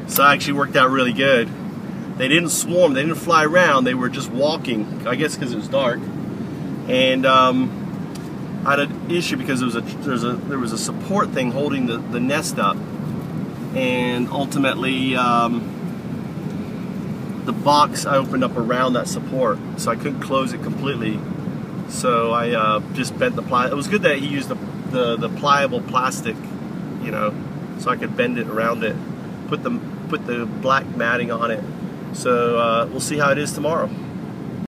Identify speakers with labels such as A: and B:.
A: So it actually worked out really good. They didn't swarm, they didn't fly around, they were just walking, I guess because it was dark. And I had an issue because there was a support thing holding the nest up. And ultimately, the box I opened up around that support, so I couldn't close it completely. So I just bent the ply. It was good that he used the pliable plastic, you know, so I could bend it around it. Put the black matting on it. So we'll see how it is tomorrow.